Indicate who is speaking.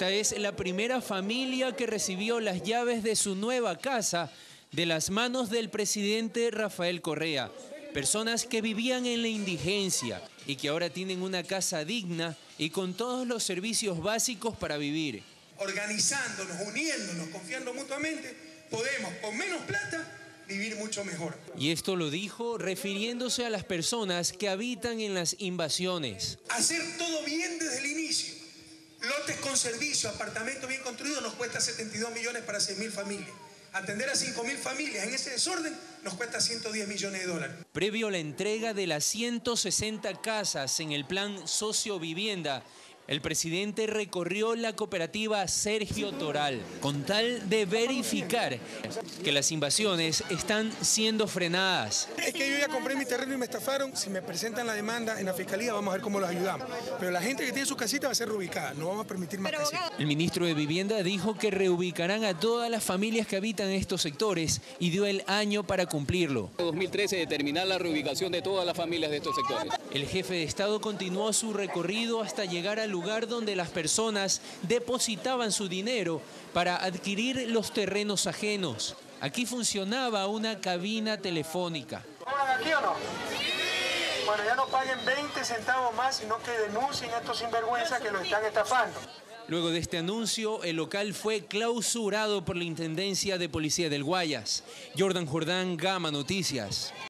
Speaker 1: Esta es la primera familia que recibió las llaves de su nueva casa de las manos del presidente Rafael Correa. Personas que vivían en la indigencia y que ahora tienen una casa digna y con todos los servicios básicos para vivir.
Speaker 2: Organizándonos, uniéndonos, confiando mutuamente, podemos con menos plata vivir mucho mejor.
Speaker 1: Y esto lo dijo refiriéndose a las personas que habitan en las invasiones.
Speaker 2: Hacer todo bien desde el inicio. Lotes con servicio, apartamentos bien construidos nos cuesta 72 millones para 6.000 familias. Atender a 5.000 familias en ese desorden nos cuesta 110 millones de dólares.
Speaker 1: Previo a la entrega de las 160 casas en el plan Sociovivienda, el presidente recorrió la cooperativa Sergio Toral con tal de verificar que las invasiones están siendo frenadas.
Speaker 2: Es que yo ya compré mi terreno y me estafaron. Si me presentan la demanda en la fiscalía, vamos a ver cómo los ayudamos. Pero la gente que tiene su casita va a ser reubicada. No vamos a permitir más casitas.
Speaker 1: El ministro de Vivienda dijo que reubicarán a todas las familias que habitan estos sectores y dio el año para cumplirlo.
Speaker 3: En 2013 determinar la reubicación de todas las familias de estos sectores.
Speaker 1: El jefe de Estado continuó su recorrido hasta llegar al lugar donde las personas depositaban su dinero para adquirir los terrenos ajenos. Aquí funcionaba una cabina telefónica.
Speaker 2: ¿Cobran aquí o no? Bueno, ya no paguen 20 centavos más, sino que denuncien a estos sinvergüenzas que lo están estafando.
Speaker 1: Luego de este anuncio, el local fue clausurado por la Intendencia de Policía del Guayas. Jordan Jordán, Gama Noticias.